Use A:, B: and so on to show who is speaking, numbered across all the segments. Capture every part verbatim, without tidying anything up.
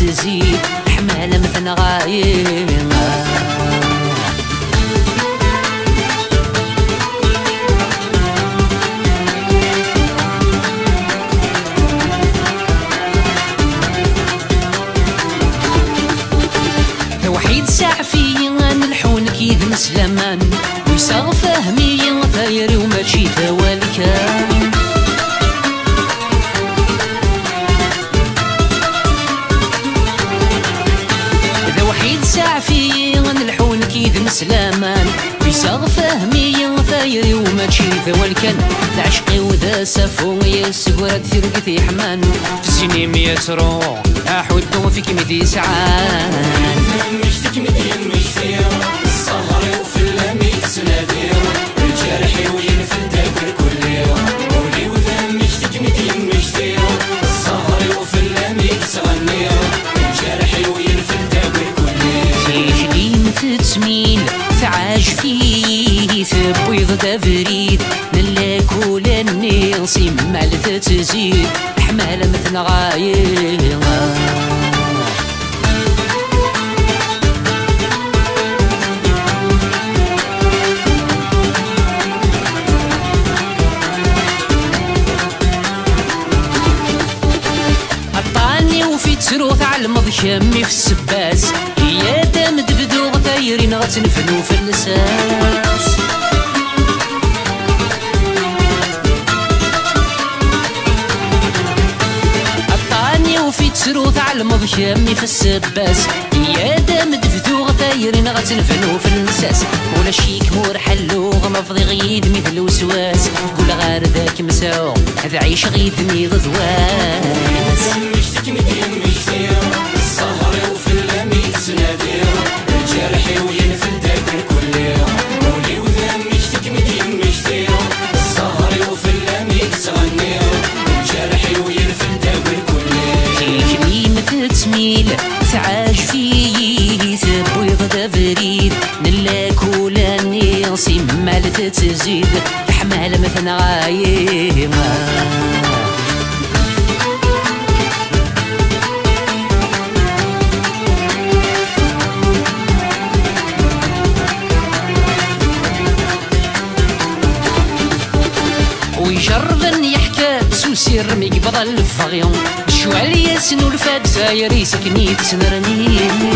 A: تزيد حمالة مثل غايم. وحيد سعفي نلحون كيد مسلمان ويساغ فهمي ثايري وماشي ثوالكان. إذا وحيد سعفي نلحون كيد مسلمان ويساغ فهمي ثايري وماشي ثوالكان. العشقي وذا سافو يسقرات ثرقتي حمان في السنين يترو أحودو فيك مدي سعان.
B: مشتك مدين مشتير الصهري وفي اللميت سنادير الجرحي وينفل داكر كل يوم. ولي وذا مشتك مدين مشتير الصهري وفي اللميت سغنير الجرحي وينفل داكر كل يوم.
A: فيه لين تتميل تعاج فيه ثبويض دافريد نلاكول النيصي مال تتزيد حمالة مثل غايم. تروث على المضيامي في السباس هي دام دبدو غثايرين غتنفنو في النساس. الطاني وفي تروث على المضيامي في السباس هي دام دبدو غثايرين غتنفنو في النساس. ولا شيك مور حلو غمفضي غيد مثل وسواس قول غير ذاك مساو هذا عيش غيدني غزواس.
B: مشتك مدين مشتير الصهري وفي اللميت سنادير الجرحي وينفل داكر كل يوم. ولي وذا مشتك مدين مشتير الصهري وفي اللميت سغنير الجرحي وينفل داكر كل يوم.
A: فيه كلمة تتميل تعاج فيه ثبويض دافريد نلاكول النيصي مال تتزيد حمالة مثل غايم. ويجرب يحكى سوسير ميقبض الفغيون شوال ياسن والفاد ثايري سكني تسنرني.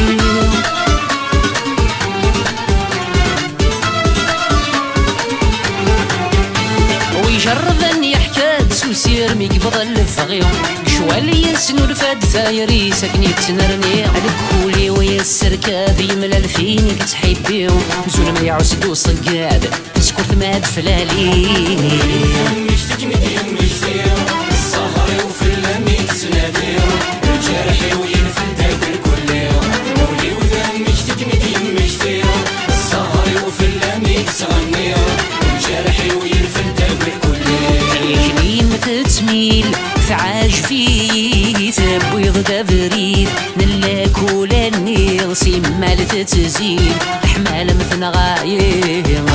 A: ويجرب يحكى سوسير ميقبض الفغيون شوال ياسن والفاد ثايري سكني تسنرني. عليك كولي ويسر كاد يملا الفين كتحبيو زول ما يعسدو صقاد سكوت ما دفلالي.
B: مشتك مدين مشتير الصهري وفي اللميت سنادير الجرحي وينفل داكر كل يوم. ولي وذا مشتك مدين مشتير الصهري وفي اللميت سغنير الجرحي وينفل داكر كل يوم.
A: فيه كلمة تتميل تعاج فيه ثبويض دافريد نلاكول النيصي مال تتزيد حمالة مثل غايم.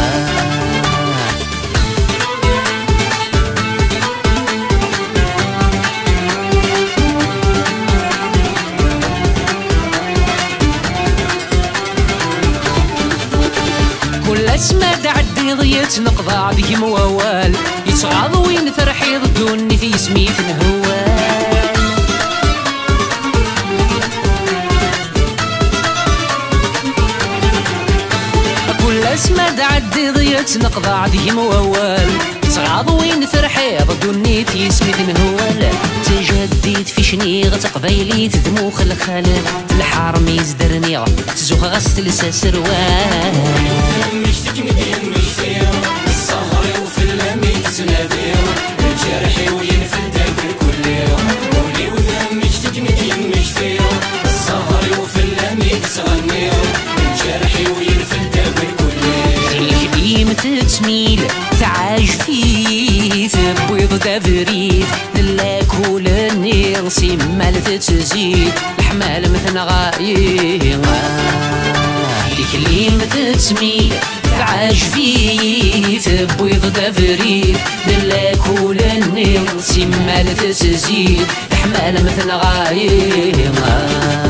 A: كل اسما تعدي ضيت نقضى بك موال يتغاض وين ترحيض دوني في سميت الهوال. كل اسما تعدي ضيت نقضى بك موال يتغاض وين ترحيض دوني في سميت الهوال. تجديد في شنيغ تقبيلي تدموخ الخالد الحرم يزدرني تزوخ غسل سروال.
B: مشتك مدين مشتير الصهري وفي اللميت سنادير الجرحي وينفل داكر كل يوم. ولي وذا مشتك مدين مشتير الصهري وفي اللميت سغنير الجرحي وينفل داكر كل يوم.
A: فيه كلمة تتميل تعاج فيه ثبويض دافريد نلاكول النيصي مال تتزيد الحمال مثل غايم. ديك كلمة تتميل تعاج فيه ثبويض دافريد نلاكول النيصي مال تتزيد الحمال مثل غايم.